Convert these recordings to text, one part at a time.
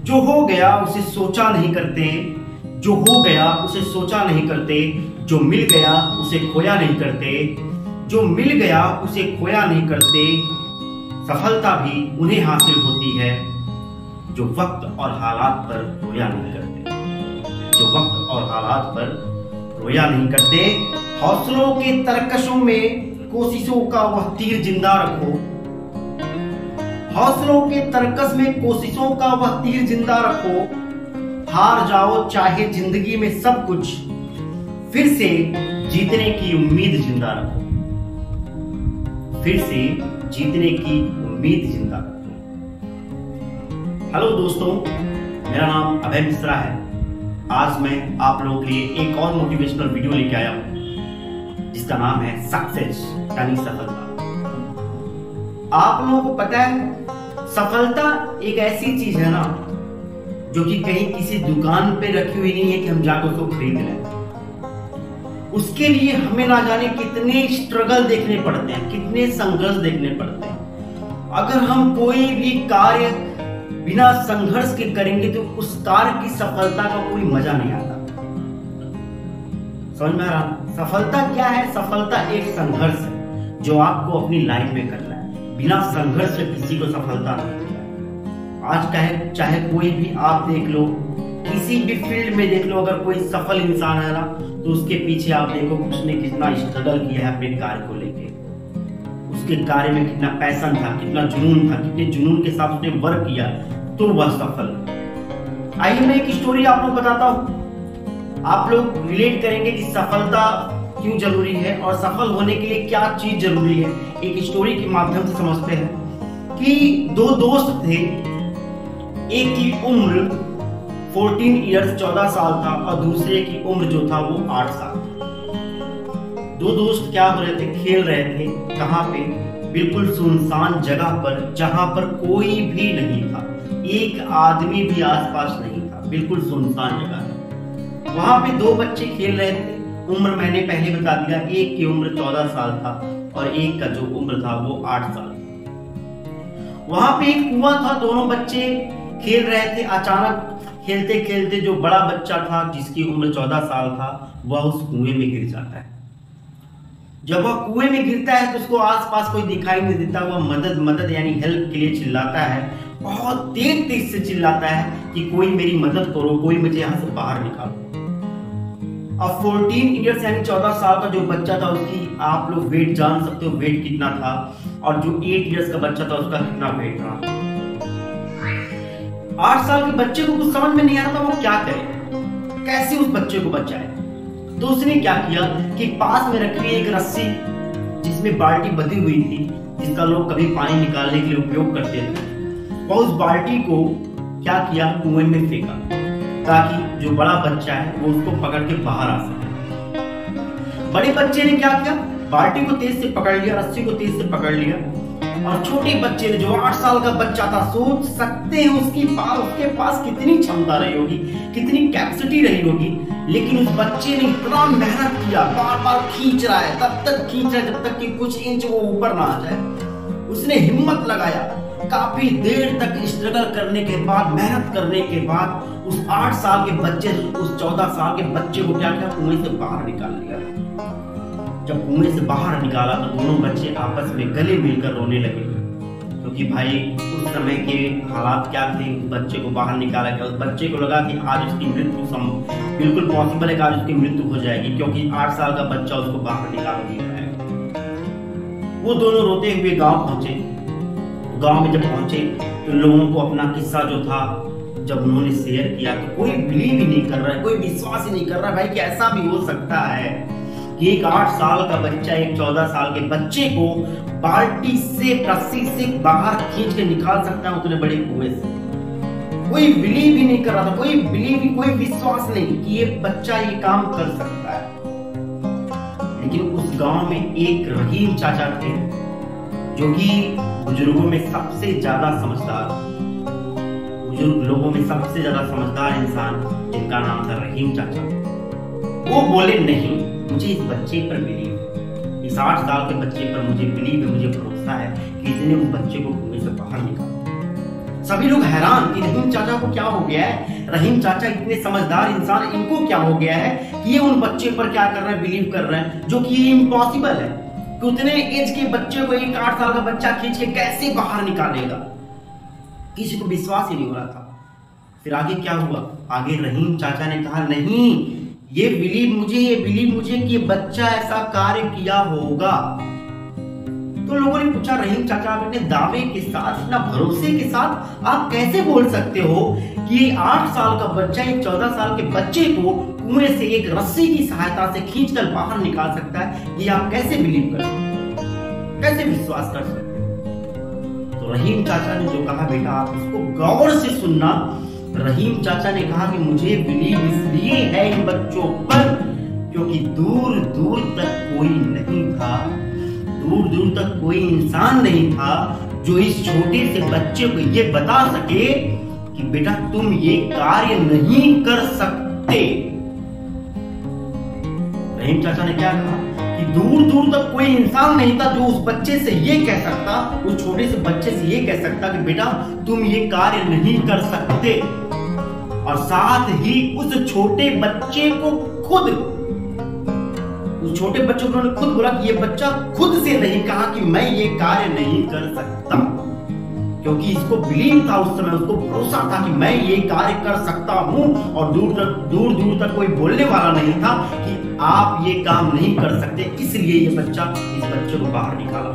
जो हो गया उसे सोचा नहीं करते, जो हो गया उसे सोचा नहीं करते, जो मिल गया उसे खोया नहीं करते, जो मिल गया उसे खोया नहीं करते। सफलता भी उन्हें हासिल होती है जो वक्त और हालात पर रोया नहीं करते, जो वक्त और हालात पर रोया नहीं करते। हौसलों के तरकशों में कोशिशों का वह तीर जिंदा रखो, हौसलों के तरकश में कोशिशों का वह तीर जिंदा रखो। हार जाओ चाहे जिंदगी में सब कुछ, फिर से जीतने की उम्मीद जिंदा रखो, फिर से जीतने की उम्मीद जिंदा रखो। हेलो दोस्तों, मेरा नाम अभय मिश्रा है। आज मैं आप लोगों के लिए एक और मोटिवेशनल वीडियो लेके आया हूं जिसका नाम है सक्सेस यानी सफलता। आप लोगों को पता है सफलता एक ऐसी चीज है ना जो कि कहीं किसी दुकान पे रखी हुई नहीं है कि हम जाकर उसको खरीद लें। उसके लिए हमें ना जाने कितने स्ट्रगल देखने पड़ते हैं, कितने संघर्ष देखने पड़ते हैं। अगर हम कोई भी कार्य बिना संघर्ष के करेंगे तो उस कार्य की सफलता का कोई मजा नहीं आता। समझ में आ रहा? सफलता क्या है? सफलता एक संघर्ष है जो आपको अपनी लाइफ में करना है। बिना संघर्ष से किसी को सफलता नहीं मिलता। आज चाहे कोई भी आप देख लो, किसी भी फील्ड में देख लो, अगर कोई सफल इंसान है ना तो उसके पीछे आप देखो उसने कितना स्ट्रगल किया है अपने कार्य को लेके, उसके कार्य में कितना पैशन था, कितना जुनून था, कितने जुनून के साथ उसने वर्क किया तो वह सफल। आइए मैं एक स्टोरी आप लोग बताता हूँ, आप लोग रिलेट करेंगे कि सफलता क्यों जरूरी है और सफल होने के लिए क्या चीज जरूरी है। एक स्टोरी के माध्यम से समझते हैं कि दो दोस्त थे, एक की उम्र 14 इयर्स 14 साल था और दूसरे की उम्र जो था वो 8 साल। दो दोस्त क्या हो रहे थे, खेल रहे थे। कहां पे? बिल्कुल सुनसान जगह पर जहां पर कोई भी नहीं था, एक आदमी भी आसपास नहीं था, बिल्कुल सुनसान जगह है। वहां पे दो बच्चे खेल रहे थे। उम्र मैंने पहले बता दिया, एक की उम्र 14 साल था और एक का जो उम्र था वो 8 साल। वहां पे एक कुआं था, दोनों बच्चे खेल रहे थे। अचानक खेलते खेलते जो बड़ा बच्चा था जिसकी उम्र 14 साल था वह उस कुएं में गिर जाता है। जब वह कुएं में गिरता है तो उसको आसपास कोई दिखाई नहीं देता। वह मदद मदद यानी हेल्प के लिए चिल्लाता है, बहुत तेज से चिल्लाता है कि कोई मेरी मदद करो, कोई मुझे यहाँ से बाहर निकालो। अब 14 इयर्स यानी 14 साल का जो बच्चा था उसकी आप लोग वेट जान सकते हो, वेट कितना था, और जो 8 इयर्स का बच्चा था उसका कितना वेट था। 8 साल के बच्चे को कुछ समझ में नहीं आ रहा था वो क्या करे, कैसे उस बच्चे को बचाए। तो उसने क्या किया कि पास में रखी एक रस्सी जिसमें बाल्टी बंधी हुई थी, जिसका लोग कभी पानी निकालने के लिए उपयोग करते थे, वह उस बाल्टी को क्या किया, कुएं में फेंका ताकि जो बड़ा बच्चा है वो उसको पकड़ के बाहर आ सके। बड़े बच्चे ने क्या किया, बाल्टी को तेज से पकड़ लिया, रस्सी को तेज से पकड़ लिया, और छोटे बच्चे ने जो 8 साल का बच्चा था, सोच सकते हैं उसके पास कितनी क्षमता रही होगी, कितनी कैपेसिटी रही होगी, लेकिन उस बच्चे ने इतना मेहनत किया, बार बार खींच रहा है, तब तक खींच रहा है जब तक कि कुछ इंच वो ऊपर ना आ जाए। उसने हिम्मत लगाया, काफी देर तक स्ट्रगल करने के बाद, मेहनत करने के बाद उस 8 साल के बच्चे, उस 14 साल के बच्चे को क्या किया, कुएं से बाहर निकाल लिया। जब कुएं से बाहर निकाला तो दोनों बच्चे आपस में गले मिलकर रोने लगे, क्योंकि भाई उस समय के हालात क्या थे। बच्चे को बाहर निकाला गया, उस बच्चे को लगा कि आज उसकी मृत्यु बिल्कुल पॉसिबल है कि आज उसकी मृत्यु हो जाएगी, क्योंकि 8 साल का बच्चा उसको बाहर निकाल नहीं पाएगा। वो दोनों रोते हुए गांव पहुंचे। गांव में जब पहुंचे तो लोगों को अपना किस्सा जो था जब उन्होंने शेयर किया तो कोई बिलीव ही नहीं कर रहा है, कोई विश्वास ही नहीं कर रहा भाई कि ऐसा भी हो सकता है कि एक 8 साल का बच्चा एक 14 साल के बच्चे को बाल्टी से, रस्सी से बाहर खींच के निकाल सकता है उतने बड़े कुएं से। कोई बिलीव ही नहीं कर रहा था, कोई विश्वास नहीं कि ये बच्चा ये काम कर सकता है। लेकिन उस गांव में एक रहीम चाचा थे जो कि बुजुर्गों में सबसे ज्यादा समझदार, बुजुर्ग लोगों में सबसे ज्यादा समझदार इंसान, जिनका नाम था रहीम चाचा। वो बोले नहीं, मुझे इस बच्चे पर बिलीव है, इस 8 साल के बच्चे पर मुझे बिलीव है, मुझे भरोसा है कि इसने उस बच्चे को कुएं से बाहर निकाला। सभी लोग हैरान कि रहीम चाचा को क्या हो गया है, रहीम चाचा इतने समझदार इंसान, इनको क्या हो गया है कि ये उन बच्चे पर क्या कर रहे हैं, बिलीव कर रहे हैं, जो कि ये इम्पॉसिबल है कि उतने एज के बच्चे को, एक 8 साल का बच्चा खींच के कैसे बाहर निकालेगा। किसी को विश्वास ही नहीं हो रहा था। फिर आगे क्या हुआ, आगे रहीम चाचा ने कहा नहीं, ये बिलीव मुझे कि ये बच्चा ऐसा कार्य किया होगा। तो लोगों ने पूछा, रहीम चाचा आप इतने दावे के साथ, इतना भरोसे के साथ आप कैसे बोल सकते हो कि 8 साल का बच्चा एक 14 साल के बच्चे को कुएं से एक रस्सी की सहायता से खींचकर बाहर निकाल सकता है? ये आप कैसे बिलीव कर सकते हो, कैसे विश्वास कर सकते हो? तो रहीम चाचा ने जो कहा, बेटा आप उसको गौर से सुनना। रहीम चाचा ने कहा कि मुझे बिलीव इसलिए है इन बच्चों पर क्योंकि दूर दूर तक कोई नहीं था, दूर दूर तक कोई इंसान नहीं था जो इस छोटे से बच्चे को ये बता सके कि बेटा तुम ये कार्य नहीं कर सकते। रहीम चाचा ने क्या कहा कि दूर दूर तक कोई इंसान नहीं था जो उस बच्चे से ये कह सकता, उस छोटे से बच्चे से ये कह सकता कि बेटा तुम ये कार्य नहीं कर सकते। और साथ ही उस छोटे बच्चे को खुद, उस छोटे बच्चे को उन्होंने खुद बोला कि ये बच्चा खुद से नहीं कहा कि मैं ये कार्य नहीं कर सकता, क्योंकि इसको बिलीव था, उस समय उसको भरोसा था कि मैं ये कार्य कर सकता हूं। और दूर दूर तक कोई बोलने वाला नहीं था कि आप ये काम नहीं कर सकते, इसलिए ये बच्चा, इस बच्चे को बाहर निकाला।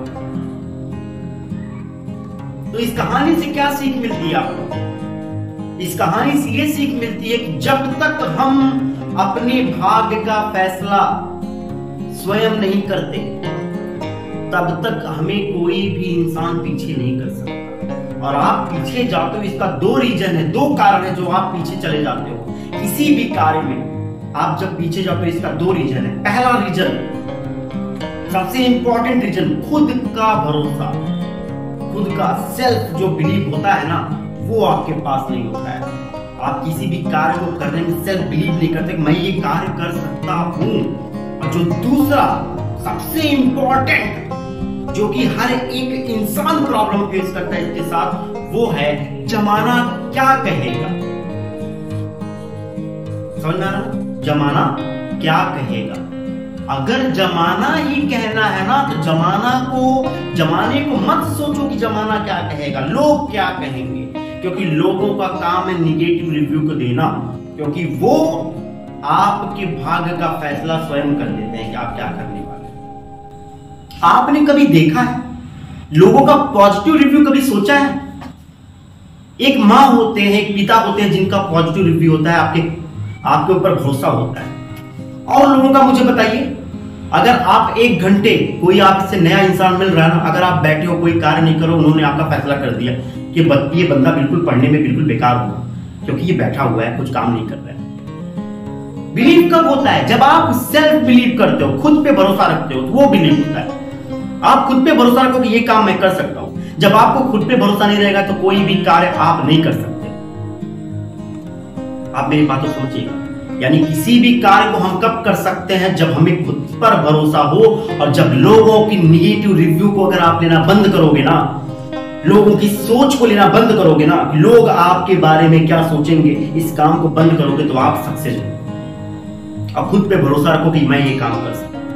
तो इस कहानी से क्या सीख मिलती है आपको? इस कहानी से ये सीख मिलती है कि जब तक हम अपने भाग्य का फैसला स्वयं नहीं करते तब तक हमें कोई भी इंसान पीछे नहीं कर सकता। और आप पीछे जाते हो, इसका 2 रीजन है, 2 कारण है जो आप पीछे चले जाते हो किसी भी कार्य में। आप जब पीछे जाते हो इसका 2 रीजन है। पहला रीजन, सबसे इंपॉर्टेंट रीजन, खुद का भरोसा, खुद का सेल्फ जो बिलीव होता है ना, वो आपके पास नहीं होता है। आप किसी भी कार्य को करने में सेल्फ बिलीव नहीं करते, मैं ये कार्य कर सकता हूं। और जो दूसरा सबसे इंपॉर्टेंट, जो कि हर एक इंसान प्रॉब्लम फेस करता है इसके साथ, वो है जमाना क्या कहेगा। समझ में आ रहा? जमाना क्या कहेगा। अगर जमाना ही कहना है ना, तो जमाने को मत सोचो कि जमाना क्या कहेगा, लोग क्या कहेंगे, क्योंकि लोगों का काम है निगेटिव रिव्यू को देना, क्योंकि वो आपके भाग्य का फैसला स्वयं कर देते हैं कि आप क्या करने वाले हैं। आपने कभी देखा है लोगों का पॉजिटिव रिव्यू, कभी सोचा है? एक माँ होते हैं, एक पिता होते हैं जिनका पॉजिटिव रिव्यू होता है, आपके ऊपर भरोसा होता है। और लोगों का मुझे बताइए, अगर आप 1 घंटे, कोई आपसे नया इंसान मिल रहा है ना, अगर आप बैठे हो, कोई कार्य नहीं करो, उन्होंने आपका फैसला कर दिया कि ये बंदा बिल्कुल पढ़ने में बिल्कुल बेकार होगा क्योंकि ये बैठा हुआ है, कुछ काम नहीं कर रहा है। बिलीव कब होता है? जब आप सेल्फ बिलीव करते हो, खुद पे भरोसा रखते हो, तो वो बिलीव होता है। आप खुद पे भरोसा रखो कि ये काम मैं कर सकता हूं। जब आपको खुद पे भरोसा नहीं रहेगा तो कोई भी कार्य आप नहीं कर सकते। आप मेरी बात को समझिएगा। यानी किसी भी कार्य को हम कब कर सकते हैं? जब हमें खुद पर भरोसा हो, और जब लोगों की निगेटिव रिव्यू को अगर आप लेना बंद करोगे ना, लोगों की सोच को लेना बंद करोगे ना, लोग आपके बारे में क्या सोचेंगे, इस काम को बंद करोगे तो आप सक्सेस हो। अब खुद पे भरोसा रखो कि मैं ये काम कर सकता हूं।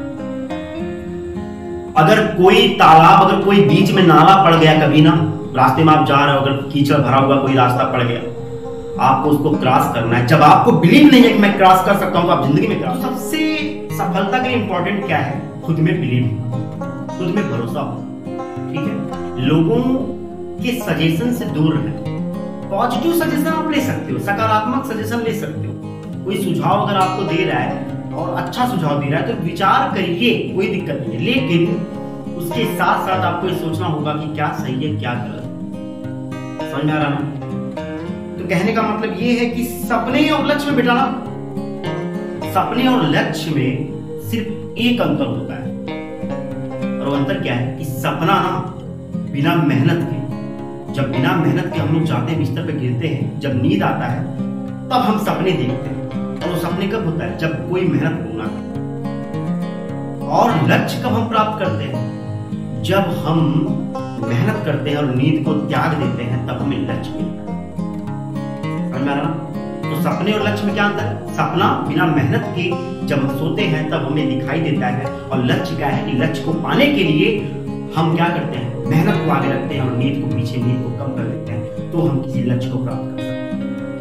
अगर कोई तालाब, अगर कोई बीच में नाला पड़ गया कभी ना, रास्ते में आप जा रहे हो, अगर कीचड़ भरा हुआ कोई रास्ता पड़ गया, आपको उसको क्रॉस करना है। जब आपको बिलीव नहीं है कि मैं क्रॉस कर सकता हूं, तो आप जिंदगी में क्रॉस। सबसे सफलता के लिए इंपॉर्टेंट क्या है? खुद में बिलीव, खुद में भरोसा हो। ठीक है, लोगों के सजेशन से दूर रहें। पॉजिटिव सजेशन आप ले सकते हो, सकारात्मक सजेशन ले सकते हो। कोई सुझाव अगर आपको दे रहा है और अच्छा सुझाव दे रहा है तो विचार करिए, कोई दिक्कत नहीं है, लेकिन उसके साथ साथ आपको ये सोचना होगा कि क्या सही है क्या गलत। समझ में आ रहा ना? तो कहने का मतलब ये है कि सपने और लक्ष्य में बिठाना, सपने और लक्ष्य में सिर्फ एक अंतर होता है, और वो अंतर क्या है कि सपना ना बिना मेहनत के, जब बिना मेहनत के हम लोग जाते हैं, बिस्तर पे गिरते हैं, जब नींद आता है तब हम सपने देखते हैं। और वो सपने कब होता है? जब कोई मेहनत होना है। और लक्ष्य कब हम प्राप्त करते हैं? जब हम मेहनत करते हैं और नींद को त्याग देते हैं तब हमें लक्ष्य मिलता है। समझ में आ रहा? तो सपने और लक्ष्य में क्या अंतर है? सपना बिना मेहनत के जब हम सोते हैं तब हमें दिखाई देता है, और लक्ष्य क्या है कि लक्ष्य को पाने के लिए हम क्या करते हैं? मेहनत को आगे रखते हैं और नींद को पीछे, नींद को कम कर देते हैं, तो हम किसी लक्ष्य को प्राप्त कर सकते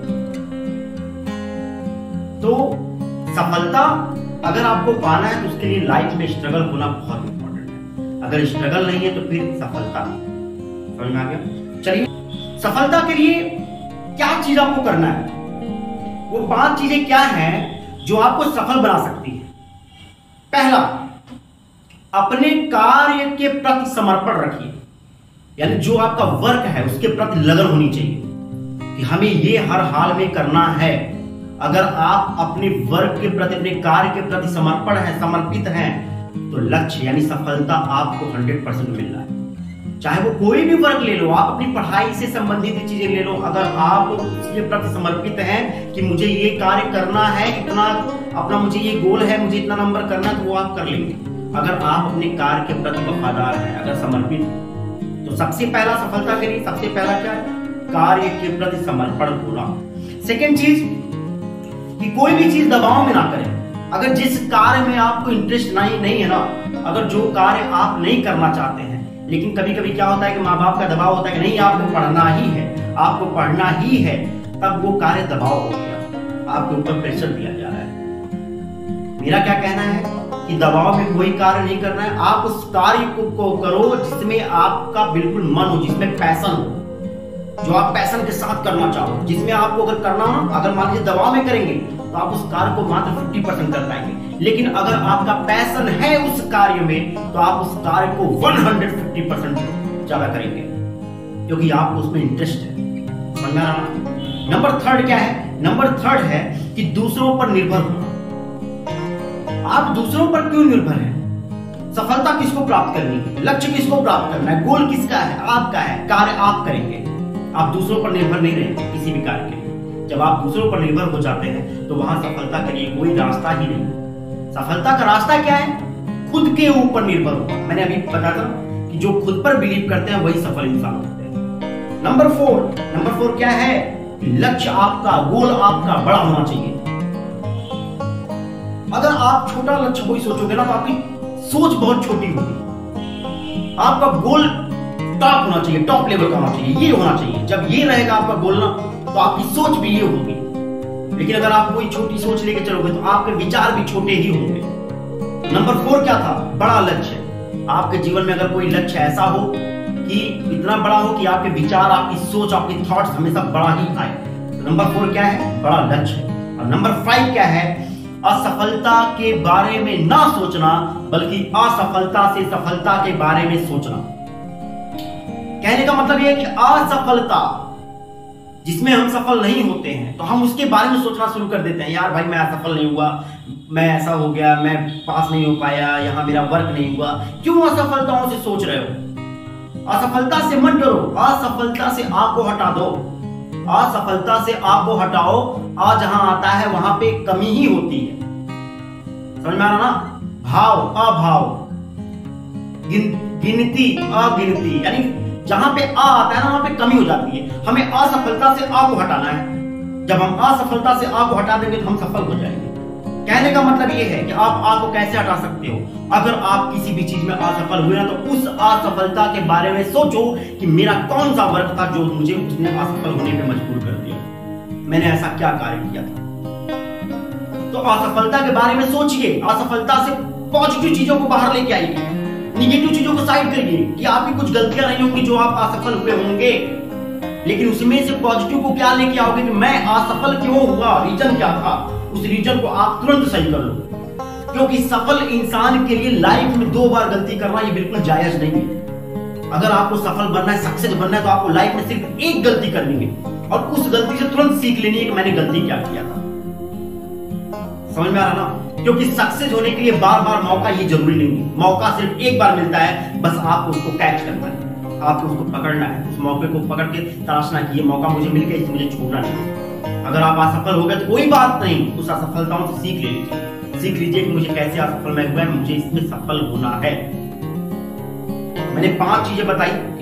हैं। तो सफलता अगर आपको पाना है तो उसके लिए लाइफ में स्ट्रगल होना बहुत इंपॉर्टेंट है। अगर स्ट्रगल नहीं है तो फिर सफलता नहीं। समझ में आ गया? चलिए, सफलता के लिए क्या चीज आपको करना है, वो 5 चीजें क्या हैं जो आपको सफल बना सकती है। पहला, अपने कार्य के प्रति समर्पण रखिए, यानी जो आपका वर्क है उसके प्रति लगन होनी चाहिए कि हमें ये हर हाल में करना है। अगर आप अपने वर्क के प्रति, अपने कार्य के प्रति समर्पण है, समर्पित हैं, तो लक्ष्य यानी सफलता आपको 100% मिल रहा है। चाहे वो कोई भी वर्क ले लो, आप अपनी पढ़ाई से संबंधित चीजें ले लो, अगर आप उसके प्रति समर्पित हैं कि मुझे ये कार्य करना है, इतना अपना मुझे ये गोल है, मुझे इतना नंबर करना है, तो वो आप कर लेंगे। अगर आप अपने कार्य के प्रति वफादार हैं, अगर समर्पित, तो सबसे पहला सफलता के लिए सबसे पहला क्या है? कार्य के प्रति समर्पण होना। सेकेंड चीज कि कोई भी चीज दबाव में ना करें। अगर जिस कार्य में आपको इंटरेस्ट नहीं है ना, अगर जो कार्य आप नहीं करना चाहते हैं, लेकिन कभी कभी क्या होता है कि माँ बाप का दबाव होता है कि नहीं आपको पढ़ना ही है, आपको पढ़ना ही है, तब वो कार्य दबाव हो गया, आपके ऊपर प्रेशर दिया जा रहा है। मेरा क्या कहना है कि दबाव में कोई कार्य नहीं करना है। आप उस कार्य को करो जिसमें आपका बिल्कुल मन हो, जिसमें पैशन हो, जो आप पैशन के साथ करना चाहो, जिसमें आपको अगर करना हो, अगर मान लीजिए दबाव में करेंगे तो आप उस कार्य को मात्र 50% कर पाएंगे, लेकिन अगर आपका पैशन है उस कार्य में तो आप उस कार्य को 150% ज्यादा करेंगे, क्योंकि आपको उसमें इंटरेस्ट है। समझ में आ रहा? नंबर 3 क्या है? नंबर 3 है कि दूसरों पर निर्भर होना। आप दूसरों पर क्यों निर्भर हैं? सफलता किसको प्राप्त करनी है? लक्ष्य किसको प्राप्त करना है? गोल किसका है? आपका है। कार्य आप करेंगे, आप दूसरों पर निर्भर नहीं रहेंगे किसी भी कार्य के लिए। जब आप दूसरों पर निर्भर हो जाते हैं तो वहां सफलता के लिए कोई रास्ता ही नहीं। सफलता का रास्ता क्या है? खुद के ऊपर निर्भर होना। मैंने अभी बताया था कि जो खुद पर बिलीव करते हैं वही सफल इंसान होते हैं। नंबर 4 क्या है? लक्ष्य आपका, गोल आपका बड़ा होना चाहिए। अगर आप छोटा लक्ष्य कोई सोचोगे ना तो आपकी सोच बहुत छोटी होगी। आपका गोल टॉप होना चाहिए, टॉप लेवल का होना चाहिए, ये होना चाहिए। जब ये रहेगा आपका गोल ना, तो आपकी सोच भी ये होगी। लेकिन अगर आप कोई छोटी सोच लेके चलोगे तो आपके विचार भी छोटे ही होंगे। नंबर 4 क्या था? बड़ा लक्ष्य। आपके जीवन में अगर कोई लक्ष्य ऐसा हो कि इतना बड़ा हो कि आपके विचार, आपकी सोच, आपकी थॉट्स हमेशा बड़ा ही आए, तो नंबर 4 क्या है? बड़ा लक्ष्य। और नंबर 5 क्या है? असफलता के बारे में ना सोचना, बल्कि असफलता से सफलता के बारे में सोचना। कहने का मतलब यह है कि असफलता जिसमें हम सफल नहीं होते हैं तो हम उसके बारे में सोचना शुरू कर देते हैं। यार भाई मैं असफल नहीं हुआ, मैं ऐसा हो गया, मैं पास नहीं हो पाया, यहां मेरा वर्क नहीं हुआ। क्यों असफलताओं से सोच रहे हो? असफलता से मत डरो, असफलता से आग को हटा दो। असफलता से आग को हटाओ, आ जहां आता है वहां पे कमी ही होती है। समझ में आ रहा ना? भाव अभाव, गिनती अगिनती, यानी जहां पे आ आता है ना वहां पे कमी हो जाती है। हमें असफलता से आ को हटाना है। जब हम असफलता से आ को हटा देंगे तो हम सफल हो जाएंगे। कहने का मतलब यह है कि आप आ को कैसे हटा सकते हो? अगर आप किसी भी चीज में असफल हुए ना तो उस असफलता के बारे में सोचो कि मेरा कौन सा वर्क था जो मुझे उसने असफल होने पे मजबूर कर दिया, मैंने ऐसा क्या कार्य किया था। तो असफलता के बारे में सोचिए, असफलता से पॉजिटिव चीजों को बाहर लेके आइए, निगेटिव चीजों को साइड करिए कि आपकी कुछ गलतियां नहीं होंगी जो आप असफल हुए होंगे, लेकिन उसमें से पॉजिटिव को क्या लेके आओगे कि मैं असफल क्यों हुआ, रीजन क्या था, उस रीजन को आप तुरंत सही कर लो। क्योंकि सफल इंसान के लिए लाइफ में 2 बार गलती करना ये बिल्कुल जायज नहीं है। अगर आपको सफल बनना है, सक्सेस बनना है, तो आपको लाइफ में सिर्फ एक गलती करनी है और उस गलती से तुरंत सीख लेनी है कि मैंने गलती क्या किया था। समझ में आ रहा ना? क्योंकि सक्सेस होने के लिए बार बार मौका ये जरूरी नहीं है। मौका सिर्फ एक बार मिलता है, बस आपको उसको कैच करना है, आपको उसको पकड़ना है, उस मौके को पकड़ के तलाशना कि ये मौका मुझे मिल गया, इसे मुझे छोड़ना नहीं। अगर आप असफल हो गए तो कोई बात नहीं, उस असफलताओं से सीख लीजिए कि मुझे कैसे असफल मैं हुआ, मुझे इसमें सफल होना है। मैंने 5 चीजें बताई कि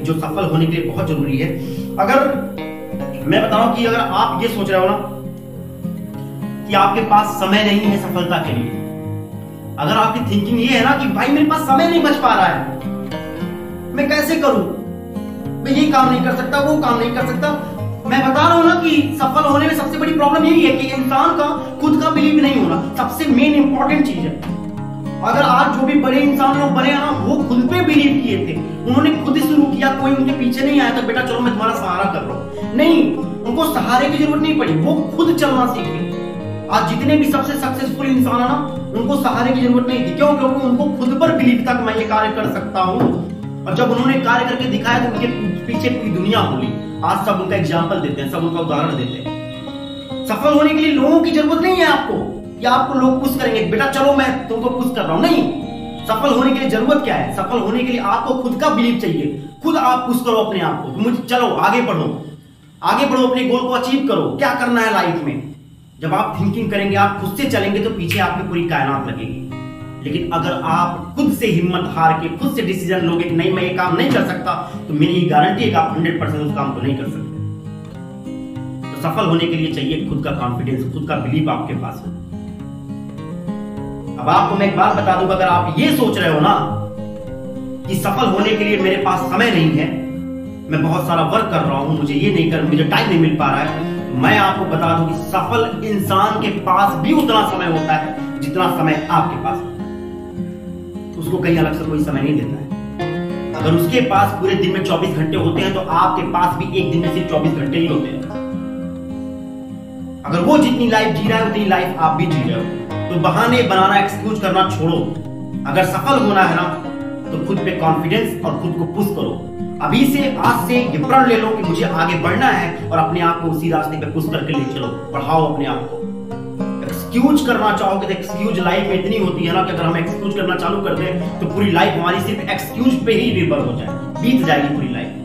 जो सफल होने के लिए बहुत जरूरी है। अगर मैं बताऊं कि अगर आप ये सोच रहे हो ना कि आपके पास समय नहीं है सफलता के लिए, अगर आपकी थिंकिंग ये है ना कि भाई मेरे पास समय नहीं बच पा रहा है, मैं कैसे करूं, मैं ये काम नहीं कर सकता, वो काम नहीं कर सकता, मैं बता रहा हूं ना कि सफल होने में सबसे बड़ी प्रॉब्लम यही है कि इंसान का खुद का बिलीव नहीं होना सबसे मेन इंपॉर्टेंट चीज है। अगर आज जो भी बड़े इंसान लोग बने ना, वो खुद पे बिलीव किए थे, उन्होंने खुद ही शुरू किया, कोई उनके पीछे नहीं आया था बेटा चलो मैं तुम्हारा सहारा कर रहा हूं, नहीं, उनको सहारे की जरूरत नहीं पड़ी, वो खुद चलना सीख गए। आज जितने भी सबसे सक्सेसफुल इंसान है ना, उनको सहारे की जरूरत नहीं थी। क्यों? क्योंकि उनको खुद पर बिलीव था कि मैं ये कार्य कर सकता हूं, और जब उन्होंने कार्य करके दिखाया तो उनके पीछे पूरी दुनिया बोली। आज सब उनका एग्जाम्पल देते हैं, सब उनका उदाहरण देते हैं। सफल होने के लिए लोगों की जरूरत नहीं है आपको, कि आपको लोग पुश करेंगे बेटा चलो मैं तुमको पुश कर रहा हूं, नहीं। सफल होने के लिए जरूरत क्या है? सफल होने के लिए आपको खुद का बिलीव चाहिए, खुद आप पुश करो अपने आप को, मुझे चलो आगे बढ़ो, आगे बढ़ो, अपने गोल को अचीव करो, क्या करना है लाइफ में। जब आप थिंकिंग करेंगे, आप खुद से चलेंगे तो पीछे आपकी पूरी कायनात लगेगी। लेकिन अगर आप खुद से हिम्मत हार के खुद से डिसीजन लोगे कि नहीं मैं ये काम नहीं कर सकता, तो मेरी गारंटी है कि आप 100% उस काम को नहीं कर सकते। तो सफल होने के लिए चाहिए खुद का कॉन्फिडेंस, खुद का बिलीव आपके पास हो। अब आपको मैं एक बात बता दूं, अगर आप ये सोच रहे हो ना कि सफल होने के लिए मेरे पास समय नहीं है, मैं बहुत सारा वर्क कर रहा हूं, मुझे ये नहीं कर, मुझे टाइम नहीं मिल पा रहा है, मैं आपको बता दूं कि सफल इंसान के पास भी उतना समय होता है जितना समय आपके पास होता है। उसको कहीं अलग से कोई समय नहीं देता है। अगर उसके पास पूरे दिन में 24 घंटे होते हैं तो आपके पास भी एक दिन में सिर्फ 24 घंटे ही होते हैं। अगर वो जितनी लाइफ जी रहा है उतनी लाइफ आप भी जी रहे हो। तो बहाने बनाना, एक्सक्यूज करना छोड़ो। अगर सफल होना है ना तो खुद पे कॉन्फिडेंस और खुद को पुश करो। अभी से, आज से ये प्रण ले लो कि मुझे आगे बढ़ना है और अपने आप को उसी रास्ते पे पुश करके ले चलो, बढ़ाओ अपने आप को। एक्सक्यूज करना चाहोगे तो एक्सक्यूज लाइफ में इतनी होती है ना कि अगर हम एक्सक्यूज करना चालू कर दें तो पूरी लाइफ हमारी सिर्फ एक्सक्यूज पे ही निर्भर हो जाए, बीत जाएगी पूरी लाइफ।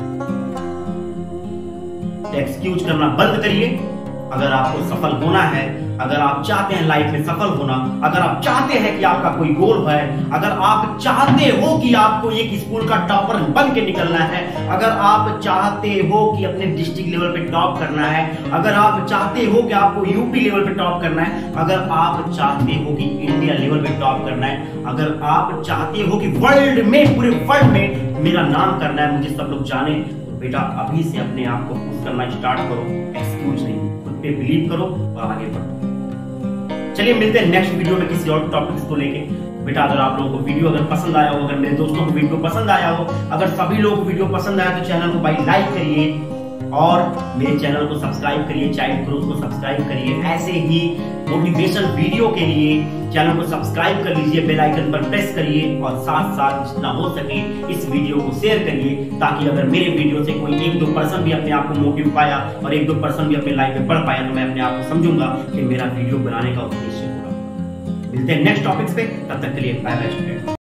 तो एक्सक्यूज करना बंद करिए। अगर आपको सफल होना है, अगर आप चाहते हैं लाइफ में सफल होना, अगर आप चाहते हैं कि आपका कोई गोल है, अगर आप चाहते हो कि आपको एक स्कूल का टॉपर बन के निकलना है, अगर आप चाहते हो कि अपने डिस्ट्रिक्ट लेवल पे टॉप करना है, अगर आप चाहते हो कि आपको यूपी लेवल पे टॉप करना है, अगर आप चाहते हो कि इंडिया लेवल पे टॉप करना है, अगर आप चाहते हो कि वर्ल्ड में, पूरे वर्ल्ड में मेरा नाम करना है, मुझे सब लोग जाने, तो बेटा अभी से अपने आप को पुश करना स्टार्ट करो। एक्सक्यूज नहीं, खुद पे बिलीव करो और आगे बढ़ो। चलिए मिलते हैं नेक्स्ट वीडियो में किसी और टॉपिक्स को लेके। बेटा अगर आप लोगों को वीडियो अगर पसंद आया हो, अगर मेरे दोस्तों को वीडियो पसंद आया हो, अगर सभी लोगों को वीडियो पसंद आया तो चैनल को भाई लाइक करिए और मेरे चैनल को सब्सक्राइब करिए, चाइल्ड ग्रोथ को सब्सक्राइब करिए। ऐसे ही मोटिवेशन वीडियो के लिए चैनल को सब्सक्राइब कर लीजिए, बेल आइकन पर प्रेस करिए और साथ साथ जितना हो सके इस वीडियो को शेयर करिए, ताकि अगर मेरे वीडियो से कोई 1-2 पर्सन भी अपने आप को मोटिव पाया और 1-2 पर्सन भी अपने लाइफ में बढ़ पाया तो मैं अपने आप को समझूंगा कि मेरा वीडियो बनाने का उद्देश्य पूरा। मिलते हैं नेक्स्ट टॉपिक्स पे, तब तक के लिए बाय बाय स्टूडेंट।